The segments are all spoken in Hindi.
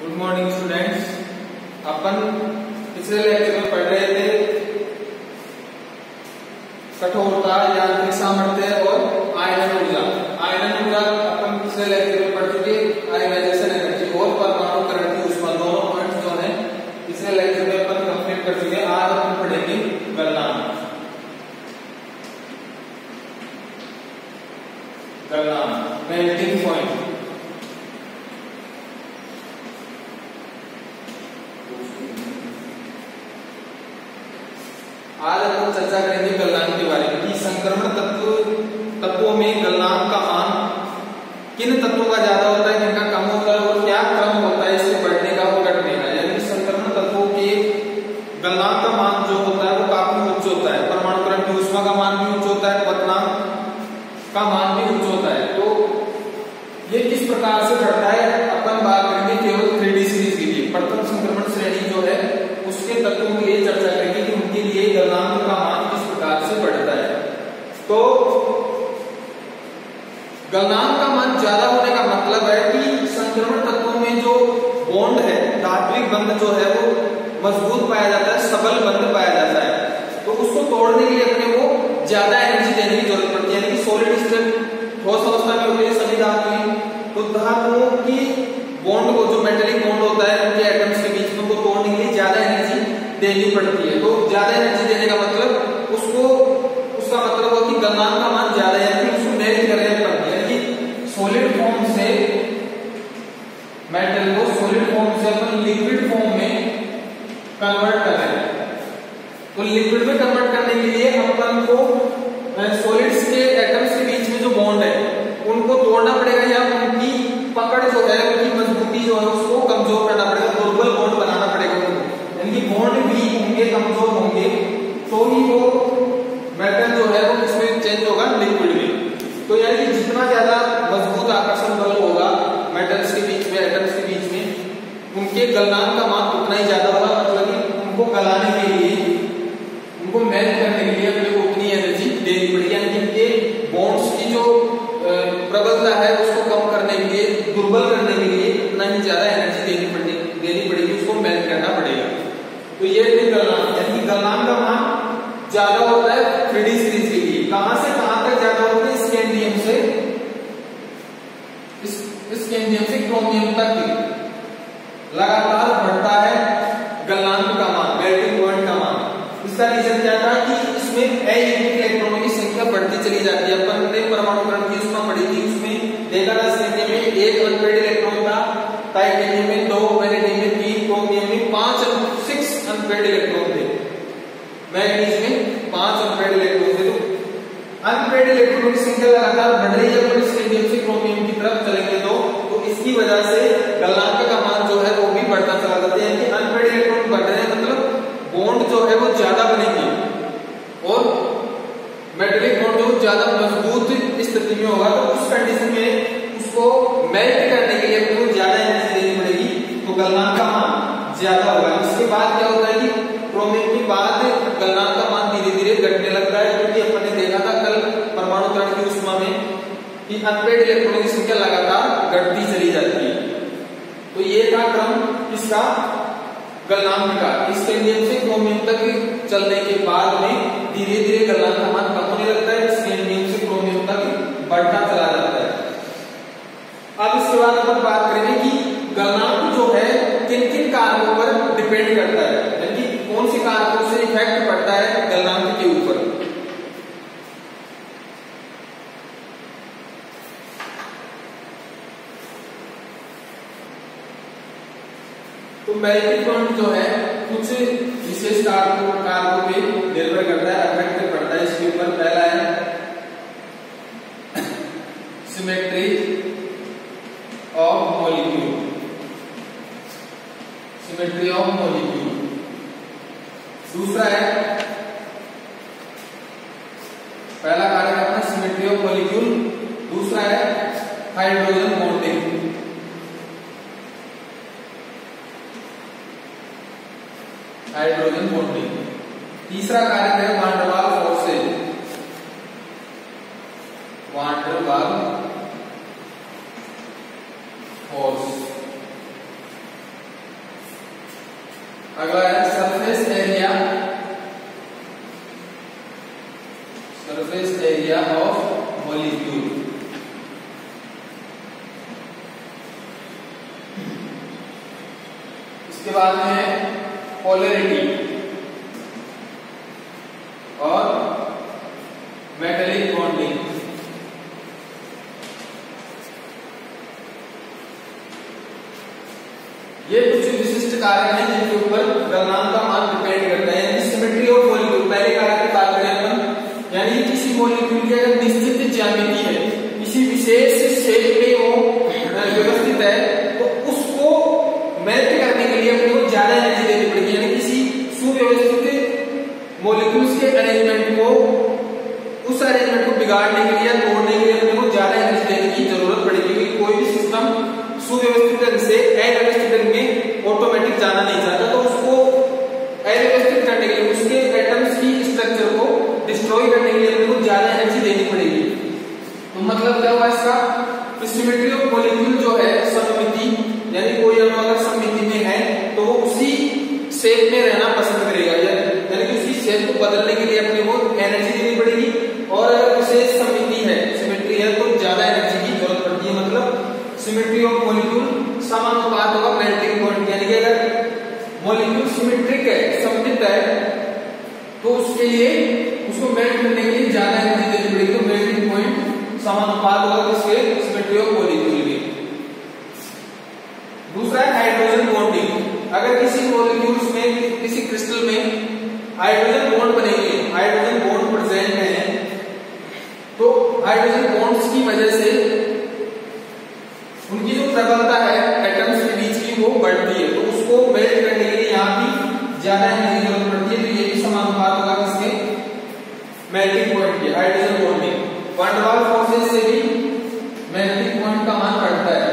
Good morning students. अपन पिछले लेक्चर में पढ़ रहे थे कठोरता, यांत्रिक सामर्थ्य और आयनन ऊर्जा। आयनन ऊर्जा अपन पिछले लेक्चर में पढ़ चुके। आयनाइजेशन एनर्जी और परमाणु करंट की ऊष्मा, दोनों पॉइंट्स जो है पिछले लेक्चर में अपन कंप्लीट कर चुके। आज अपन पढ़ेंगे गलनांक। गलनांक मेल्टिंग पॉइंट। आज हम चर्चा करेंगे गलनांक के बारे में कि संक्रमण तत्वों में गलनांक का मान किन तत्वों का ज्यादा होता है, किनका कम होता है और क्या क्रम होता है इसके बढ़ने का और घटने का। यानी संक्रमण तत्वों के गलनांक का मान जो होता है वो काफी उच्च होता है। परमाणु करंट की ऊष्मा का मान भी उच्च होता है, क्वथनांक का मान भी उच्च होता है। तो ये किस प्रकार से घटता है अपन बात करेंगे केवल 3D सीरीज के लिए। प्रथम संक्रमण श्रेणी जो है उसके तत्वों के लिए चर्चा करेंगे कि उनके लिए गलनांक का मान किस प्रकार से बढ़ता है। तो गलनांक का मान ज्यादा होने का मतलब है कि संक्रमण तत्वों में जो बॉन्ड है, धात्विक बंध जो है वो मजबूत पाया जाता है, सबल बंध पाया जाता है। तो उसको तोड़ने के लिए अपने को ज्यादा एनर्जी देने की जरूरत पड़ती है। यानी कि सॉलिड स्टेट ठोस अवस्था में होते हैं सभी धातुएं, तो धातुओं की बॉन्ड को, जो मेटेलिक बॉन्ड होता है उनके एटम्स के बीच में, को तोड़ने के लिए ज्यादा एनर्जी देनी पड़ती है। तो ज्यादा एनर्जी देने का मतलब उसका मतलब हो कि गलनांक का मान ज्यादा है, यानी उसको मेल्ट करने पड़ती है। यानी कि सॉलिड फॉर्म से मेटल को सॉलिड फॉर्म से अपन लिक्विड फॉर्म में कन्वर्ट कर रहे हैं। तो लिक्विड में कन्वर्ट करने के लिए अपन को सॉलिड्स के एटम्स के बीच में जो बॉन्ड है उनको तोड़ना पड़ेगा, या उनकी पकड़ जो है, उनकी मजबूती जो है उसको कमजोर करना पड़ेगा, दुर्बल बॉन्ड बनाना पड़ेगा उनको। यानी कि बॉन्ड वीक होंगे, कमजोर होंगे, तो ही वो मेटल जो है वो किसमें चेंज होगा, लिक्विड में। तो यानी कि जितना ज्यादा मजबूत आकर्षण बल होगा मेटल्स के बीच में, एटम्स के बीच में, उनके गलनांक का मान उतना ही ज्यादा होगा। मतलब कि उनको गलाने के लिए, उनको मेल्ट करने के लिए अपने को उतनी एनर्जी देनी पड़ेगी। यानी कि इनके बॉन्ड्स की जो प्रबलता है उसको कम करने के लिए, दुर्बल करने के लिए उतना ही ज्यादा एनर्जी देनी पड़ेगी, उसको मेल्ट करना पड़ेगा। तो ये थे गलनांक। यानी कि गलनांक का मान ज्यादा होता है 3D सीरीज के लिए। कहां से कहां तक ज्यादा होता है? स्कैंडियम से क्रोमियम तक लगातार बढ़ता है गलनांक का मान, मेल्टिंग पॉइंट का मान। इसका रीजन क्या था कि इसमें अयूनिक इलेक्ट्रॉनों की संख्या बढ़ती चली जाती है। अपन ने परमाणु कण की ऊष्मा पढ़ी थी, उसमें देखा था स्कैंडियम में 1 अनपेड इलेक्ट्रॉन था, टाइटेनियम में 2, वैनेडियम में 3, क्रोमियम में 6 अनपेड इलेक्ट्रॉन थे, मैग्नीज में 5 अनपेड इलेक्ट्रॉन थे। तो अनपेड इलेक्ट्रॉनों की संख्या लगातार बढ़ रही है, और स्कैंडियम से क्रोमियम की तरफ चलेंगे तो इसकी वजह से गलनांक का मान जो है वो भी बढ़ता चला जाता है। यानी कि अनपेड इलेक्ट्रॉन बढ़ रहे हैं, मतलब बॉन्ड जो है वो ज्यादा बनेंगे और मेटेलिक बॉन्ड जो ज्यादा मजबूत स्थिति में होगा। तो उस कंडीशन में उसको मेल्ट करने के लिए आपको ज्यादा एनर्जी देनी पड़ेगी, तो गलनांक का मान ज्यादा होगा। इसके बाद क्या होता है कि क्रोमियम के बाद गलनांक का मान धीरे धीरे घटने लगता है, क्योंकि अपन ने देखा था कल परमाणु कण की ऊष्मा में कि अनपेड इलेक्ट्रॉनों की संख्या लगातार घटती चली जाती है। तो ये था क्रम इसका गलनांक का। स्कैंडियम से क्रोमियम तक चलने के बाद में धीरे धीरे गलनांक का मान कम होने लगता है, स्कैंडियम से क्रोमियम तक बढ़ता चला जाता है। अब इसके बाद अपन बात करेंगे कि गलनांक जो है किन किन कारकों पर डिपेंड करता है, यानी कि कौन से कारकों से इफेक्ट पड़ता है गलनांक के ऊपर। तो मेल्टिंग पॉइंट जो है कुछ विशेष कारकों पे निर्भर करता है, इफेक्ट पड़ता है इसके ऊपर। पहला है symmetry of molecule, symmetry of molecule. दूसरा है, पहला कारक अपना सिमेट्री ऑफ मॉलिक्यूल, दूसरा है हाइड्रोजन बॉन्डिंग। Hydrogen bonding. तीसरा कारक है van der Waals forces, van der Waals force. अगला है सरफेस एरिया ऑफ मॉलिक्यूल। इसके बाद में है पोलैरिटी और मेटालिक बॉन्डिंग। ये कुछ विशिष्ट कारक हैं जिनके ऊपर गलनांक का मान डिपेंड करता है। यानी सिमेट्री ऑफ मॉलिक्यूल, पहले कारक की बात करें अपन, यानी किसी मॉलिक्यूल की अगर निश्चित ज्यामिति है, किसी विशेष शेप में वो व्यवस्थित है, तो उसको मेल्ट करने के लिए अपने को ज्यादा एनर्जी देनी पड़ेगी। यानी किसी सुव्यवस्थित मॉलिक्यूल्स के अरेंजमेंट को, उस अरेंजमेंट को बिगाड़ने के लिए या तोड़ने के लिए अपने को ज्यादा एनर्जी देने की जरूरत पड़ेगी। क्योंकि कोई भी सिस्टम सुव्यवस्थित ढंग से अव्यवस्थित ढंग में ऑटोमेटिक जाना नहीं चाहता, तो उसको अव्यवस्थित करने के लिए, उसके एटम्स की स्ट्रक्चर को डिस्ट्रॉय करने के लिए अपने को ज्यादा एनर्जी देनी पड़ेगी। तो मतलब क्या हुआ इसका, सिमेट्री ऑफ मॉलिक्यूल जो है सममिति, यानी कोई अणु अगर सममिति में है तो वो उसी शेप में रहना पसंद करेगा, यानी कि उसी शेप को बदलने के लिए अपने को एनर्जी देनी पड़ेगी। और अगर विशेष सममिति है, सिमेट्री है, तो ज्यादा एनर्जी की जरूरत पड़ती है। मतलब सिमेट्री ऑफ मॉलिक्यूल समानुपात होगा मेल्टिंग पॉइंट, यानी कि अगर मॉलिक्यूल सिमेट्रिक है, सममित है, तो उसके लिए उसको मेल्ट करने के लिए ज्यादा एनर्जी देनी पड़ेगी। तो मेल्टिंग पॉइंट समानुपात होगा किसके, सिमेट्री ऑफ मॉलिक्यूल के। दूसरा है हाइड्रोजन बॉन्डिंग। अगर किसी मॉलिक्यूल्स में, किसी क्रिस्टल में हाइड्रोजन बॉन्ड बनेंगे, हाइड्रोजन बॉन्ड प्रेजेंट है, तो हाइड्रोजन बॉन्ड्स की वजह से उनकी जो प्रबलता है एटम्स के बीच की वो बढ़ती है, तो उसको मेल्ट करने के लिए यहाँ भी ज्यादा एनर्जी जरूरत पड़ती है। तो ये भी समानुपात होगा किसके, मेल्टिंग पॉइंट के, hydrogen bonding. Van der Waals forces से भी मेल्टिंग पॉइंट का मान बढ़ता है।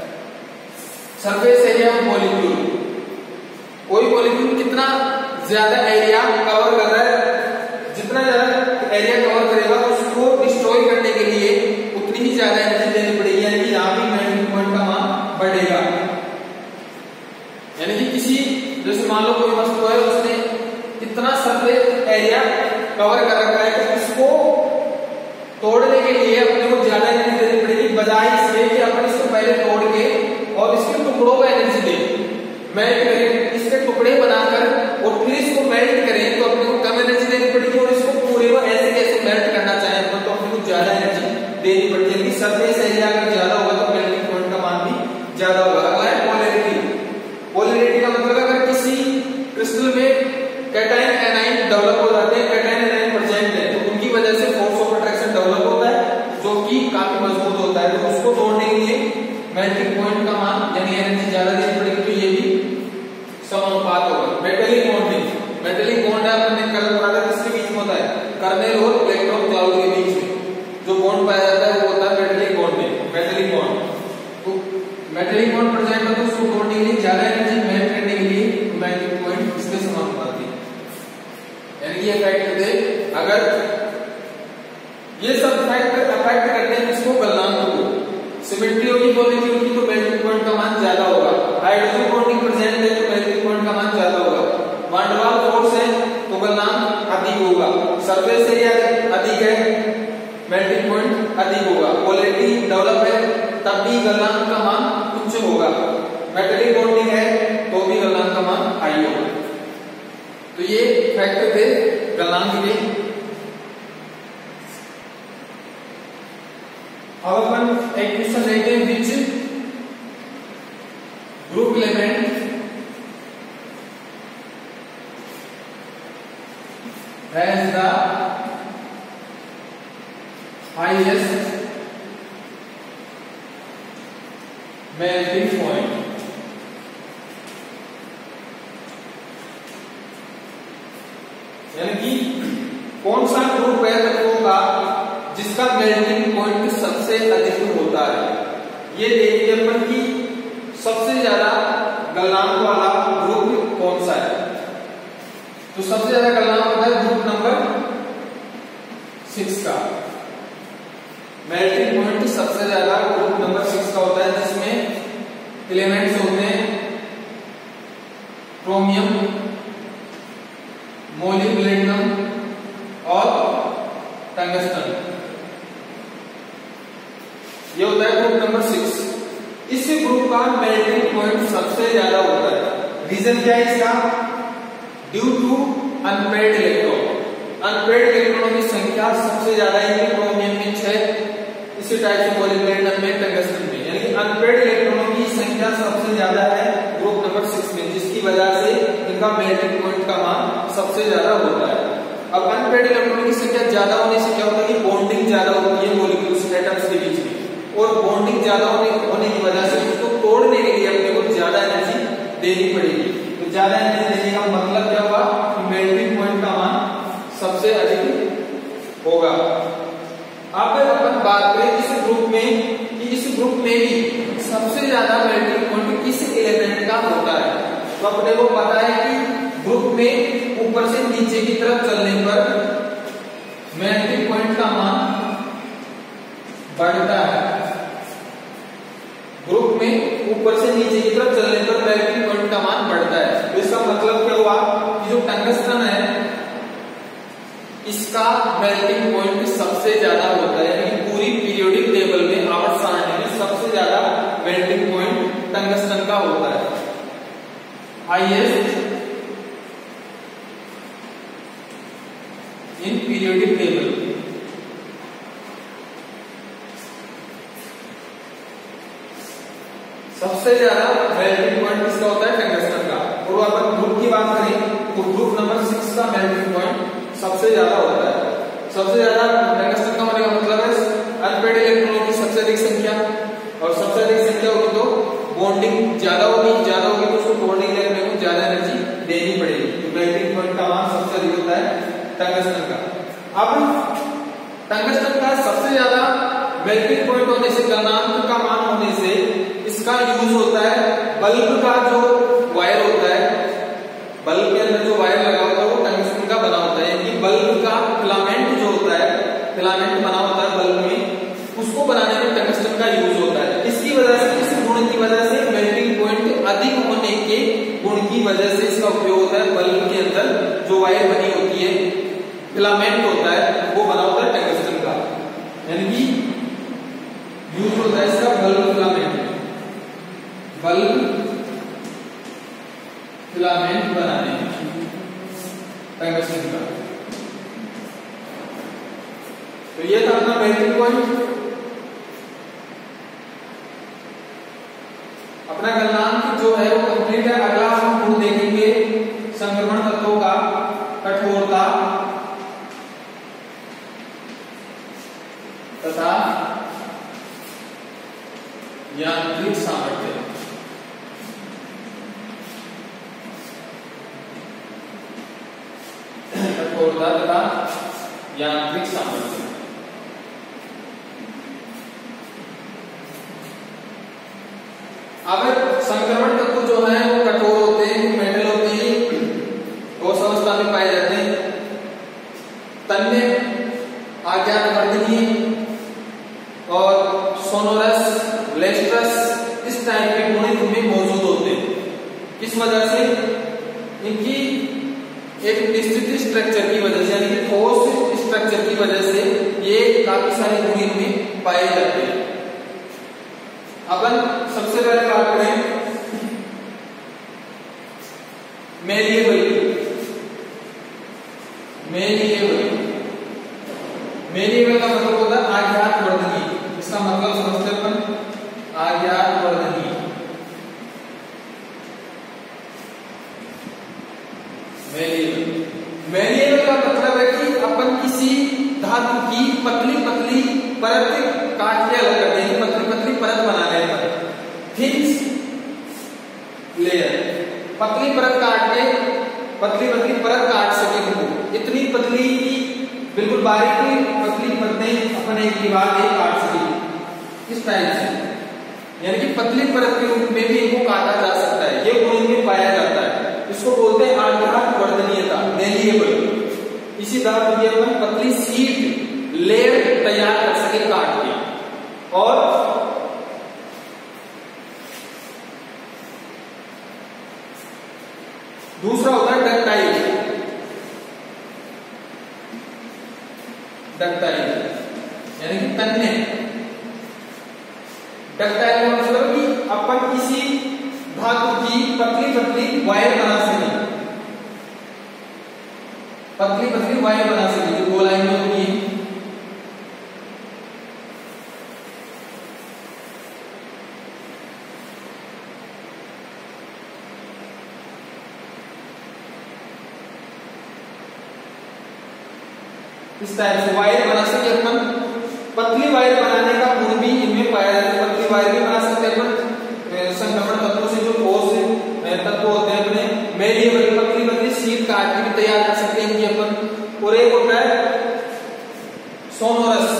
सरफेस एरिया ऑफ मॉलिक्यूल, कोई मॉलिक्यूल कितना ज्यादा एरिया कवर कर रहा है, जितना ज्यादा एरिया कवर करेगा उसको डिस्ट्रॉय करने के लिए उतनी ही ज्यादा एनर्जी देनी पड़ेगी। यानी कि यहाँ भी मेल्टिंग पॉइंट का मान बढ़ेगा। यानी कि किसी, जैसे मान लो कोई वस्तु है, उसने इतना सरफेस एरिया कवर कर रखा है, तो इसको तोड़ने के लिए अपने को ज्यादा एनर्जी देनी पड़ेगी, बजाय इसके कि अपन इसको पहले तोड़ के और इसके टुकड़ों को एनर्जी दें, मेल्ट करें, इसके टुकड़े बनाकर और फिर इसको मेल्ट करें, तो अपने को कम एनर्जी देनी पड़ेगी। और इसको पूरे को ऐसे कैसे मेल्ट करना चाहे अपन, तो अपने को ज्यादा एनर्जी देनी पड़ती है। सरफेस एरिया अगर ज्यादा होगा तो मेल्टिंग पॉइंट का मान भी ज्यादा होगा। अगला है पोलैरिटी। पोलैरिटी का मतलब अगर किसी क्रिस्टल में कैटायन एनाइन डेवलप हो जाते हैं, कैटायन एनाइन प्रेजेंट है, तो उनकी वजह से फोर्स ऑफ अट्रैक्शन डेवलप होता है, जो कि काफी मजबूत होता है। तो उसको तोड़ने के लिए मेल्टिंग पॉइंट का मान, यानी एनर्जी ज्यादा देनी पड़ेगी। तो ये भी समानुपात होगा। मेटालिक बॉन्डिंग, मेटालिक बॉन्ड है, अपने कल पढ़ा था, किसके बीच में होता है, कर्नेल और इलेक्ट्रॉन क्लाउड के बीच में जो बॉन्ड पाया जाता है वो होता है मेटालिक बॉन्डिंग, मेटालिक बॉन्ड। तो मेटालिक बॉन्ड प्रेजेंट है, तो उसको तोड़ने के लिए ज्यादा एनर्जी, मेल्ट करने के लिए मेल्टिंग पॉइंट इसके समानुपाती है। यानी ये फैक्ट थे, अगर ये सब फैक्ट अफेक्ट करते हैं इसको, गलनांक को। सिमेट्री होगी मॉलिक्यूल की तो मेल्टिंग पॉइंट का मान ज्यादा होगा। हाइड्रोजन बॉन्डिंग प्रेजेंट है तो मेल्टिंग पॉइंट का मान ज्यादा होगा। वैन डर वाल्स फोर्स है तो गलनांक अधिक होगा। सरफेस एरिया अधिक है, मेल्टिंग पॉइंट अधिक होगा। पोलैरिटी डेवलप है तब भी गलनांक का मान उच्च होगा। मेटालिक बॉन्डिंग है तो भी गलनांक का मान हाई होगा। तो ये फैक्ट थे गलनांक के। अब अपन एक क्वेश्चन देखते हैं, which group element has the highest melting point. यानी कि कौन सा ग्रुप है तत्वों का जिसका मेल्टिंग पॉइंट सबसे अधिक होता है। ये देखिए अपन की सबसे ज्यादा गलनांक वाला ग्रुप कौन सा है। तो सबसे ज्यादा गलनांक होता है ग्रुप नंबर 6 का। मेल्टिंग पॉइंट सबसे ज्यादा ग्रुप नंबर 6 का होता है, जिसमें एलिमेंट्स होते हैं क्रोमियम, इस ग्रुप का मेल्टिंग पॉइंट सबसे ज्यादा होता है। रीजन क्या है इसका? Due to unpaired electron. Unpaired इलेक्ट्रॉनों की संख्या सबसे ज्यादा है क्रोमियम में 6, इसी टाइप से मॉलिक्यूलर में टंगस्टन में, यानी कि अनपेयर्ड इलेक्ट्रॉनों की संख्या सबसे ज्यादा है ग्रुप नंबर 6 में, जिसकी वजह से इनका मेल्टिंग पॉइंट का मान सबसे ज्यादा होता है। अब अनपेयर्ड इलेक्ट्रॉनों की संख्या ज्यादा होने से क्या होता है कि बॉन्डिंग ज्यादा होती है मॉलिक्यूल्स एटम्स के बीच में, और बॉन्डिंग ज्यादा होने की वजह से उसको तोड़ने के लिए अपने को ज्यादा एनर्जी देनी पड़ेगी। तो ज्यादा एनर्जी देने का मतलब क्या हुआ कि मेल्टिंग पॉइंट का मान सबसे अधिक होगा। अब अपन बात करें इस ग्रुप में कि इस ग्रुप में भी सबसे ज्यादा मेल्टिंग पॉइंट किस एलिमेंट का होता है। तो अपने को पता है कि ग्रुप में ऊपर से नीचे की तरफ चलने पर मेल्टिंग पॉइंट का मान बढ़ता है। ग्रुप में ऊपर से नीचे की तरफ चलने पर मेल्टिंग पॉइंट का मान बढ़ता है। तो इसका मतलब क्या हुआ कि जो टंगस्टन है इसका मेल्टिंग पॉइंट सबसे ज्यादा होता है, यानी पूरी पीरियोडिक टेबल में आवर्त सारणी में सबसे ज्यादा मेल्टिंग पॉइंट टंगस्टन का होता है। Highest in periodic table. सबसे ज्यादा मेल्टिंग पॉइंट किसका होता है? टंगस्टन का। और अपन ग्रुप की बात करें तो ग्रुप नंबर 6 का मेल्टिंग पॉइंट सबसे ज्यादा होता है। सबसे ज्यादा टंगस्टन का होने का मतलब है अनपेयर्ड इलेक्ट्रॉनों की सबसे अधिक संख्या, और सबसे अधिक संख्या होगी तो बॉन्डिंग ज्यादा होगी तो उसको तोड़ने के लिए अपने को ज्यादा एनर्जी देनी पड़ेगी। तो मेल्टिंग पॉइंट का मान सबसे अधिक होता है टंगस्टन का। अब टंगस्टन का सबसे ज्यादा मेल्टिंग पॉइंट होने से, गलनांक का मान होने से इसका यूज होता है बल्ब का जो वायर होता है, बल्ब के अंदर जो वायर लगा होता है वो टंगस्टन का बना होता है, यानी बल्ब का फिलामेंट जो होता है, फिलामेंट बना होता है बल्ब में, उसको बनाने में टंगस्टन का यूज होता है। इसकी वजह से, इस गुण की वजह से, मेल्टिंग पॉइंट अधिक होने के गुण की वजह से इसका उपयोग होता है। बल्ब के अंदर जो वायर बनी होती है, फिलामेंट होता है, वो बना होता है टंगस्टन का, यानी कि यूज होता है इसका बल्ब फिलामेंट, बल्ब फिलामेंट बनाने टंगस्टन का। तो ये था अपना मेल्टिंग पॉइंट। अपना गलनांक जो है वो कंप्लीट है। अगला हम गुण देखेंगे संक्रमण तत्वों का, कठोरता तथा यांत्रिक सामर्थ्य। कठोरता तथा यांत्रिक सामर्थ्य। अब संक्रमण तत्व जो है वो कठोर होते हैं, मेटल होते हैं, ठोस अवस्था में पाए जाते हैं। तन्य, आज्ञावर्धनीय और सोनोरस, लेस्ट्रस, इस टाइप के गुण इनमें मौजूद होते हैं। किस वजह से? इनकी एक निश्चित स्ट्रक्चर की वजह से, यानी कि ठोस स्ट्रक्चर की वजह से ये काफी सारे गुण इनमें पाए जाते हैं। अपन सबसे पहले बात करें मेलिएबल। मेलिएबल का मतलब होता है आज्ञावर्धनीय। इसका मतलब समझते हैं अपन, आज्ञावर्धनीय। मेलिएबल का मतलब है कि अपन किसी धातु की पतली पतली परत काट के अलग करते हैं, पतली पतली परत बनाने पर, थिन लेयर, पतली परत काट के, पतली पतली परत काट सके हमको, इतनी पतली की बिल्कुल बारीक पतली परतें अपन एक के बाद एक काट सके, इस टाइप से, यानी कि पतली परत के रूप में भी इनको काटा जा सकता है। ये गुण इनमें पाया जाता है, इसको बोलते हैं आज्ञावर्धनीयता, मेलिएबल। इसी धातु की अपन पतली शीट लेयर तैयार कर सके काट के। और दूसरा होता है डक्टाइल। यानी कि तन्य। डक्टाइल का मतलब कि अपन किसी धातु की पतली पतली वायर बना सके, पतली पतली वायर बना सके जो गोलाई में होती है। इस टाइप से वायर बना सके अपन। पतली वायर बनाने का गुण भी इनमें पाया जाता है। पतली वायर भी बना सकते हैं अपन संक्रमण तत्वों से, जो ठोस तत्व होते हैं अपने मेलिएबल पतली पतली शीट काट के भी तैयार कर सकते हैं इनकी अपन। और एक होता है सोनोरस,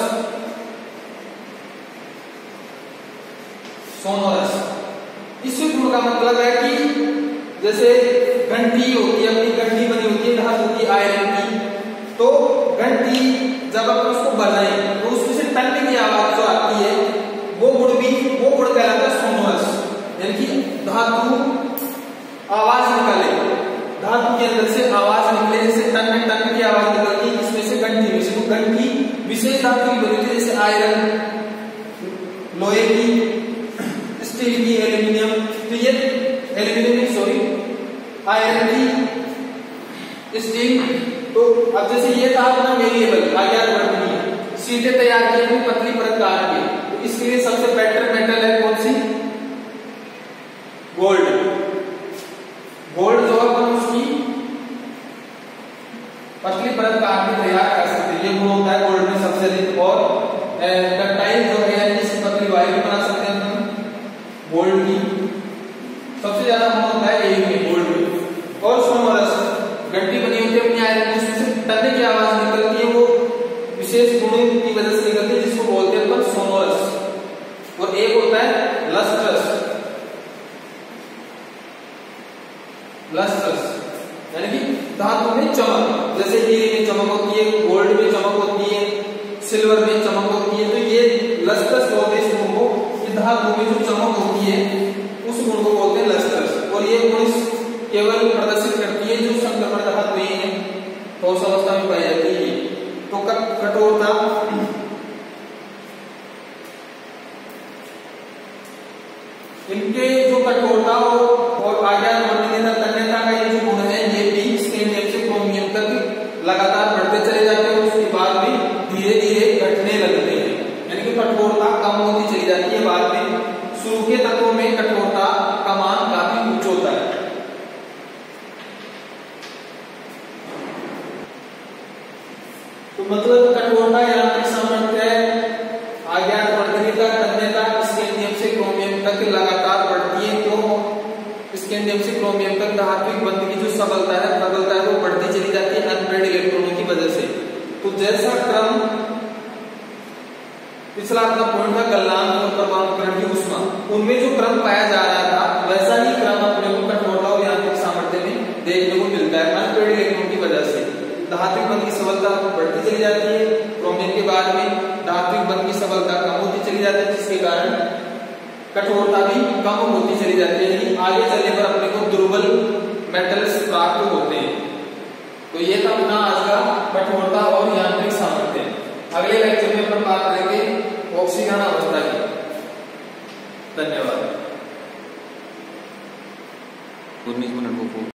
सोनोरस। इस गुण का मतलब है कि जैसे घंटी होती है, अपनी घंटी बनी होती है धातु की आयरन की, तो घंटी जब अपन उसको बजाएं तो उसमें से टन की आवाज जो आती है वो गुण कहलाता है सोनोरस। यानी कि धातु आवाज निकाले, धातु के अंदर से आवाज निकले, जैसे टन की आवाज निकलती है इसमें से घंटी में से। तो घंटी विशेष धातु की बनी होती है, जैसे आयरन, लोहे की, स्टील की, एल्यूमिनियम। तो ये एल्यूमिनियम सॉरी आयरन की, स्टील। तो अब जैसे ये था अपना वेरिएबल आगे बढ़ती है, सीटें तैयार की हुई पतली परत काट के, तो इसके लिए सबसे बेटर मेटल है कौन सी? गोल्ड। गोल्ड जो अपन उसकी पतली परत काट के तैयार कर सकते हैं, ये गुण होता है गोल्ड में सबसे अधिक। और डक्टाइल जो है इसकी पतली वायर भी बना सकते हैं अपन गोल्ड की, सबसे ज्यादा गुण होता है यही में गोल्ड में। और सोनोरस, घंटी बनी होती है अपनी आयरन की, उसमें से टन की आवाज निकलती है, वो विशेष गुण की वजह से निकलती है जिसको बोलते हैं अपन सोनोरस। और एक होता है लस्ट्रस, लस्ट्रस यानी कि धातु में चमक, जैसे हीरे में चमक होती है, गोल्ड में चमक होती है, सिल्वर में चमक होती है। तो ये लस्ट्रस बोलते हैं इस गुण को, कि धातु में जो चमक होती है उस गुण को बोलते हैं लस्ट्रस। और ये गुण केवल प्रदर्शित करती है जो संक्रमण धातुएं हैं, ठोस अवस्था में पाई जाती है। तो कठोरता, इनके जो कठोरता और आगे बढ़ने तन्यता का ये जो गुण है, ये भी स्कैंडियम से क्रोमियम तक लगातार बढ़ते चले जाते हैं, उसके बाद भी धीरे धीरे घटने लगते हैं। यानी कि कठोरता कम होती चली जाती है बाद में। शुरू के तत्वों में कठोरता का मान काफी उच्च होता है। तो मतलब कठोरता यांत्रिक सामर्थ्य आगे बढ़ने का तन्यता स्कैंडियम से क्रोमियम तक लगातार बढ़ती है। तो स्कैंडियम से क्रोमियम तक धात्विक बंध की जो सबलता है, प्रबलता है, वो बढ़ती चली जाती है अनपेड इलेक्ट्रॉनों की वजह से। तो जैसा क्रम पिछला अपना पॉइंट था गलनांक और परमाणुकरण की ऊष्मा, उनमें जो क्रम पाया जा रहा था वैसा ही क्रम अपने को कठोरता और यांत्रिक सामर्थ्य में देखने को मिलता है अनपेड इलेक्ट्रॉन की वजह से। धात्विक बंध की सबलता बढ़ती चली जाती है, क्रोमियम के बाद में धात्विक बंध की सबलता कम होती चली जाती है, जिसके कारण कठोरता भी कम होती चली जाती है। आगे चलने पर अपने को दुर्बल मेटल्स प्राप्त होते हैं। तो ये था अपना आज का कठोरता और यांत्रिक सामर्थ्य। अगले लेक्चर में अपन बात करेंगे ऑक्सीकरण अवस्था की। धन्यवाद। 19 मिनट को